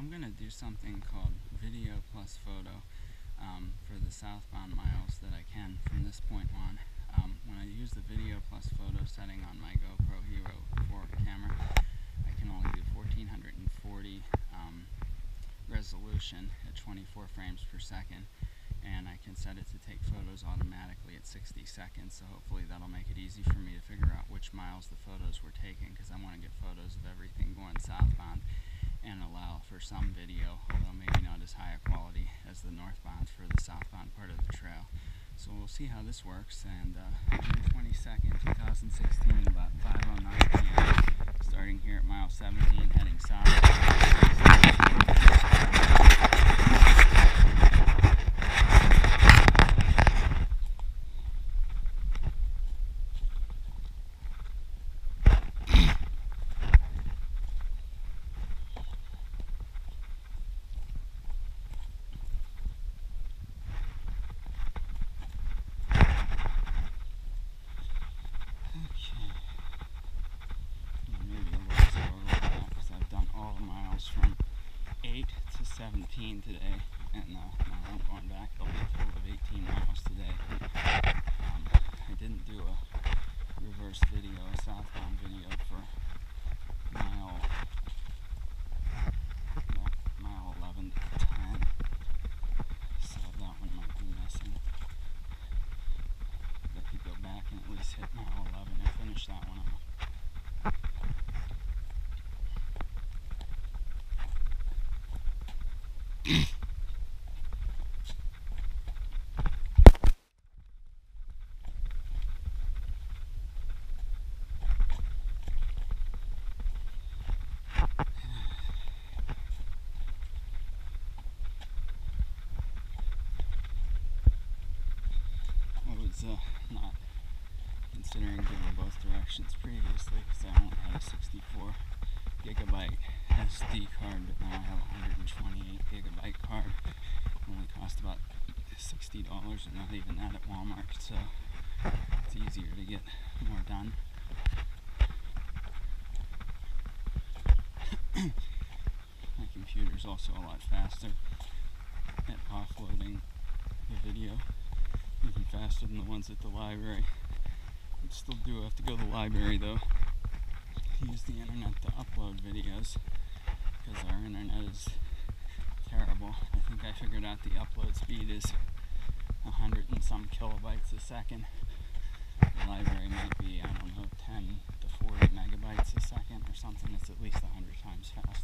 I'm going to do something called video plus photo for the southbound miles that I can from this point on. When I use the video plus photo setting on my GoPro Hero 4 camera, I can only do 1440 resolution at 24 frames per second, and I can set it to take photos automatically at 60 seconds, so hopefully that'll make it easy for me to figure out which miles the photos were taken, because I want to get photos of everything going southbound and allow for some video, although maybe not as high a quality as the northbound for the southbound part of the trail. So we'll see how this works, and June 22nd, 2016, about 5:09 p.m., starting here at mile 17, heading south. From 8 to 17 today, and now I'm going back. I'll be a total of 18 miles today. I didn't do a reverse video, a southbound video for mile 11 to 10, so that one might be missing. I could go back and at least hit mile 11 and finish that one off. Not considering doing both directions previously, because I only had a 64 gigabyte SD card, but now I have a 128 gigabyte card. It only cost about $60, and not even that at Walmart, so it's easier to get more done. My computer's also a lot faster at offloading the video. Even faster than the ones at the library. I still do have to go to the library though to use the internet to upload videos, because our internet is terrible. I think I figured out the upload speed is 100 and some kilobytes a second. The library might be, I don't know, 10 to 40 megabytes a second or something. It's at least 100 times faster.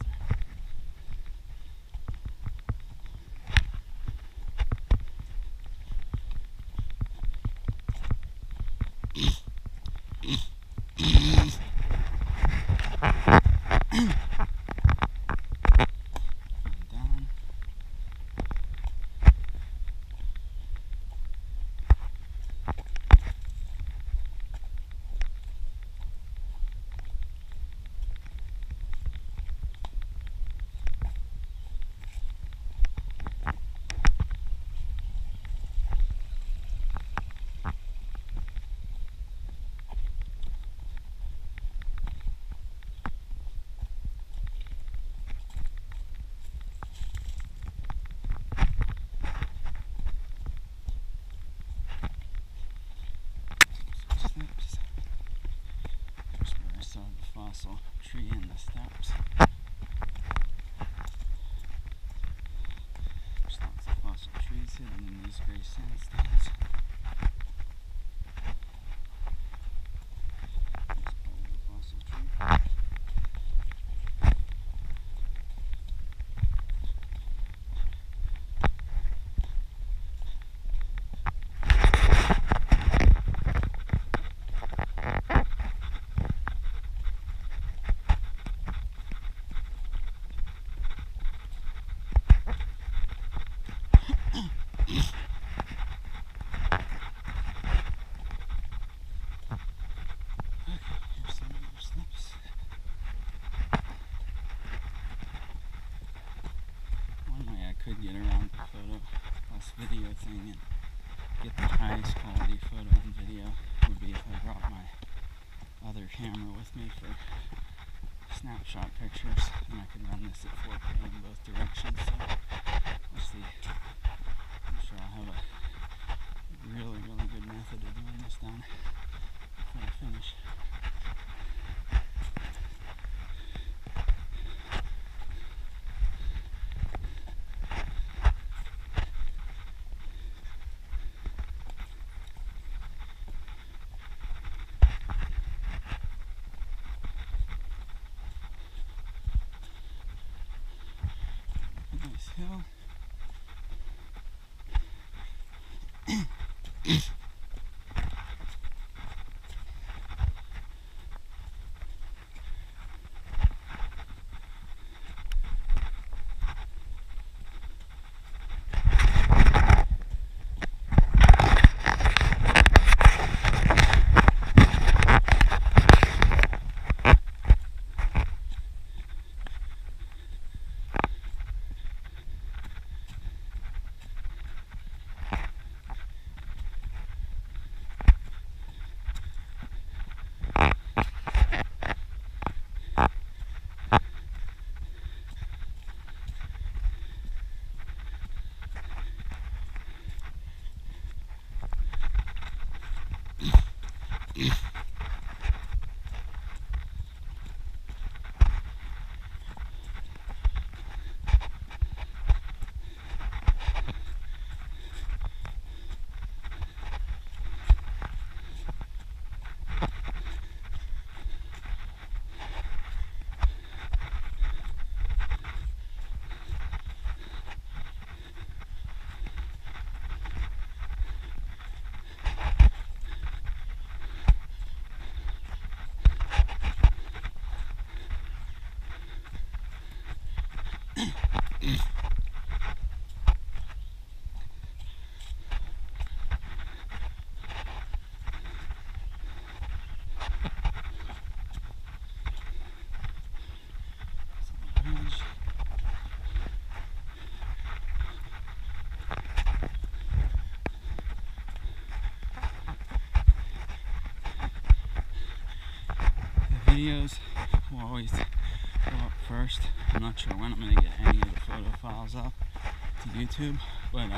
There's where I saw the fossil tree in the steps. There's lots of fossil trees hidden in these gray sandstones. There's part of the fossil tree. Could get around the photo plus video thing and get the highest quality photo and video would be if I brought my other camera with me for snapshot pictures, and I could run this at 4K in both directions. uphill. Videos will always go up first. I'm not sure when I'm going to get any of the photo files up to YouTube, but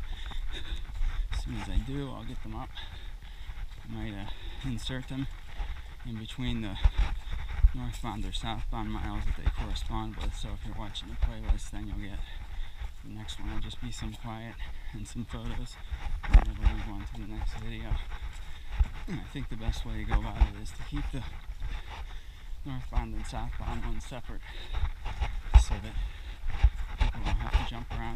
as soon as I do, I'll get them up. I might insert them in between the northbound or southbound miles that they correspond with, so if you're watching the playlist, then you'll get the next one. Will just be some quiet and some photos, and it'll move on to the next video. And I think the best way to go about it is to keep the northbound and southbound ones separate, so that people don't have to jump around.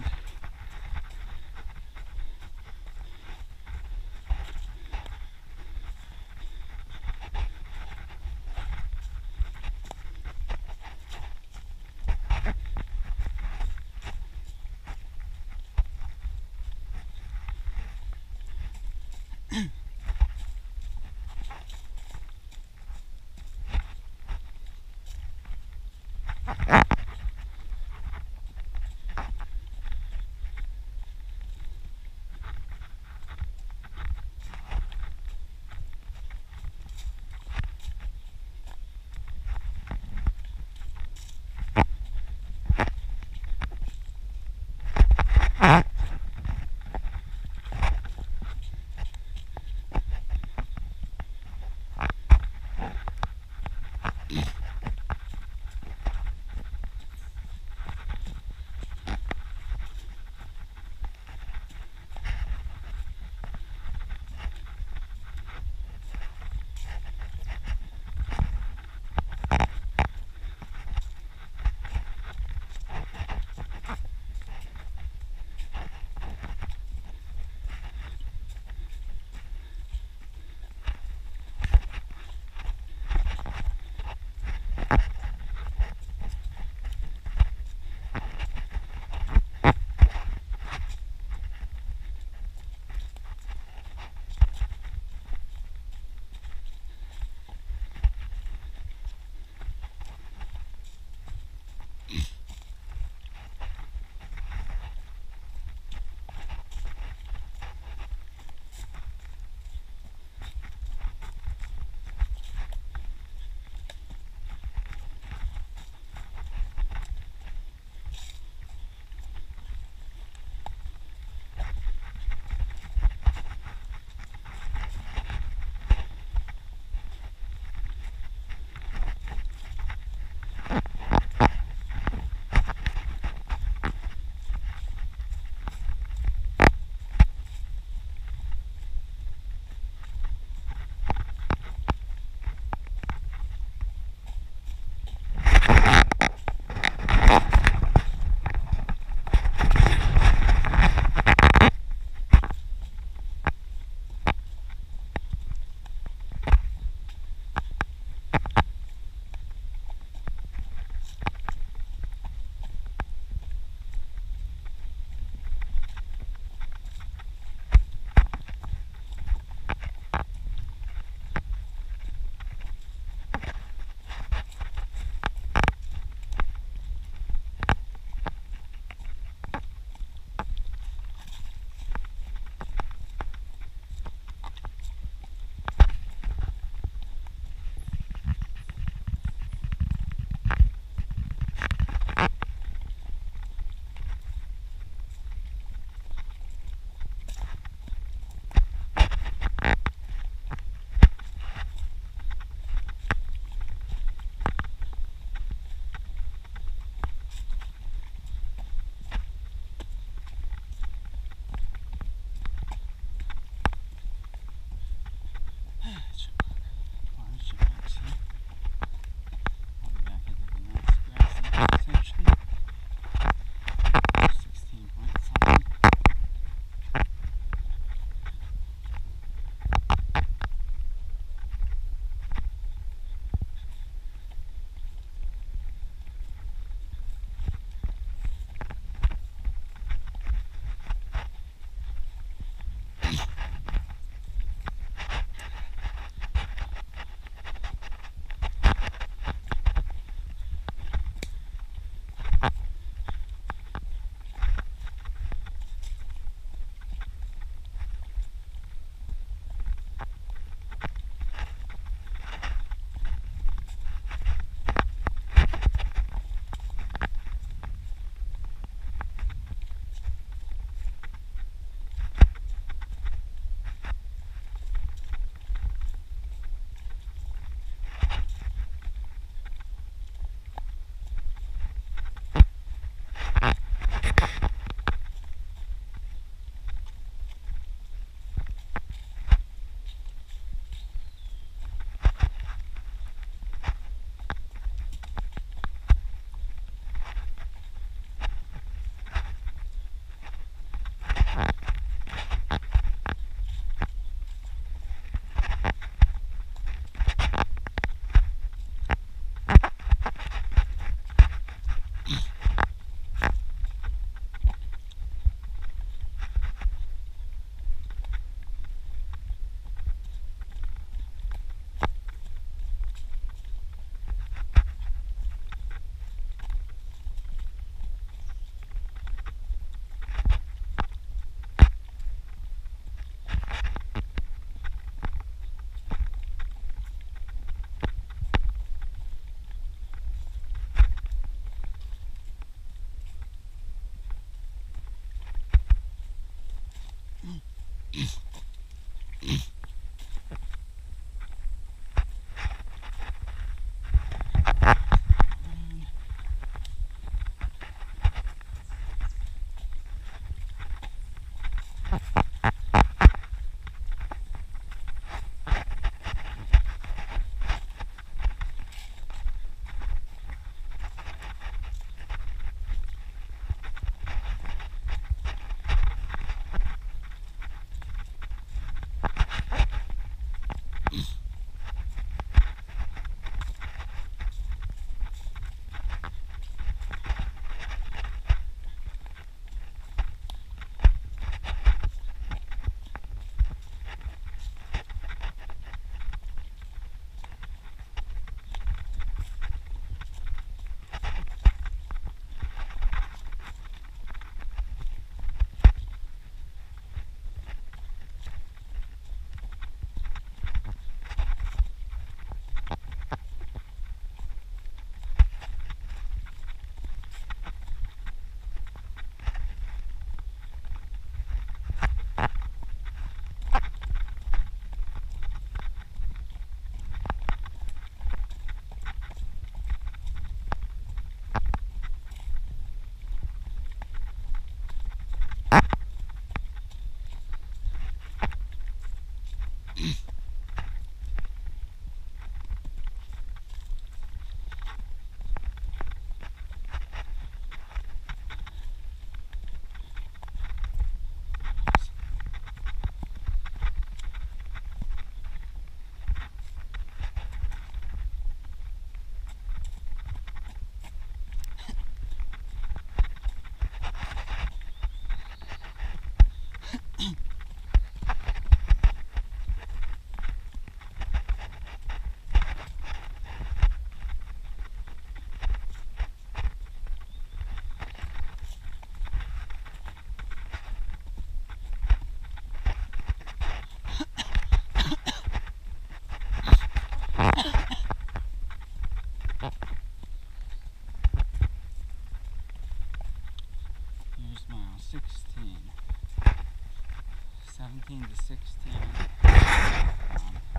Mile 16, 17 to 16.